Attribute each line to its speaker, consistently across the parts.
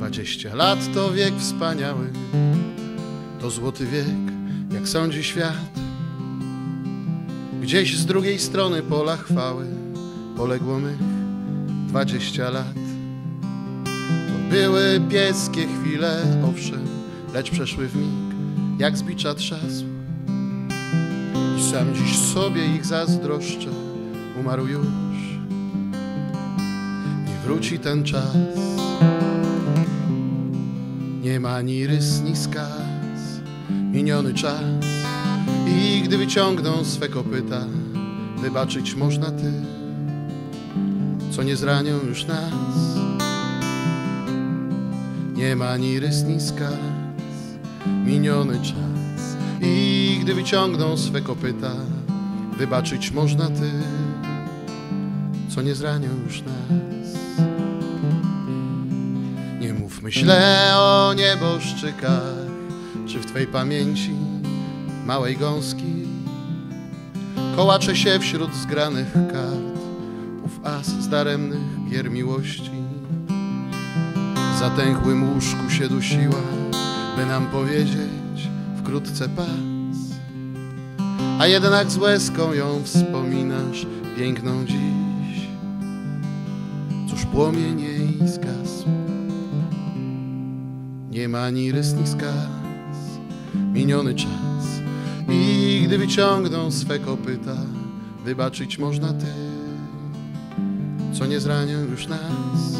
Speaker 1: 20 lat to wiek wspaniały, to złoty wiek, jak sądzi świat. Gdzieś z drugiej strony pola chwały poległo mych 20 lat. To były pieskie chwile, owszem, lecz przeszły w mig, jak z bicza trzasł. I sam dziś sobie ich zazdroszczę, umarł już, nie wróci ten czas. Nie ma ni rys, ni skaz, miniony czas. I gdy wyciągną swe kopyta, wybaczyć można tym, co nie zranią już nas. Nie ma ni rys, ni skaz, miniony czas. I gdy wyciągną swe kopyta, wybaczyć można tym, co nie zranią już nas. Nie mówmy źle o nieboszczykach, czy w twej pamięci małej gąski kołacze się wśród zgranych kart ów as z daremnych gier miłości. W zatęchłym łóżku się dusiła, by nam powiedzieć wkrótce pas, a jednak z łezką ją wspominasz, piękną dziś. Cóż płomień jej zgasł. Nie ma ni rys, ni skaz, miniony czas. I gdy wyciągną swe kopyta, wybaczyć można tym, co nie zranią już nas.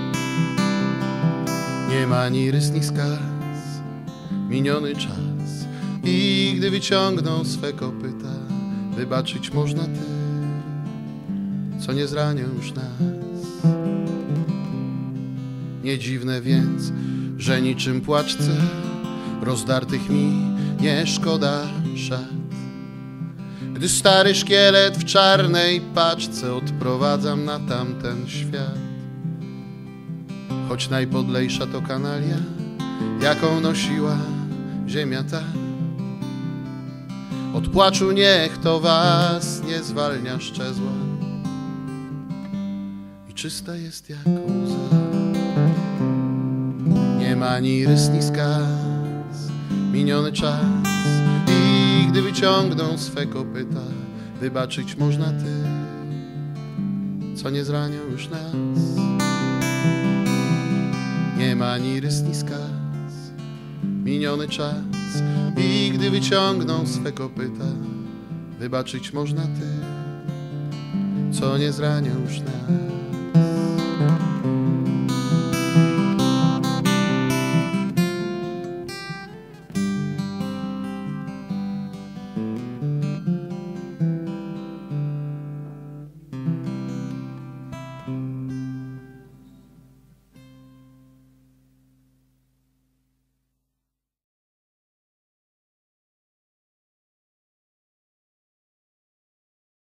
Speaker 1: Nie ma ni rys, ni skaz, miniony czas. I gdy wyciągną swe kopyta, wybaczyć można tym, co nie zranią już nas. Nie dziwne więc, że niczym płaczce rozdartych mi nie szkoda szat, gdy stary szkielet w czarnej paczce odprowadzam na tamten świat. Choć najpodlejsza to kanalia, jaką nosiła ziemia ta, od płaczu niech to was nie zwalnia szczezła i czysta jest jak łza. Nie ma ni rys, ni skaz, miniony czas. I gdy wyciągną swe kopyta, wybaczyć można tym, co nie zranią już nas. Nie ma ni rys, ni skaz, miniony czas. I gdy wyciągną swe kopyta, wybaczyć można tym, co nie zranią już nas.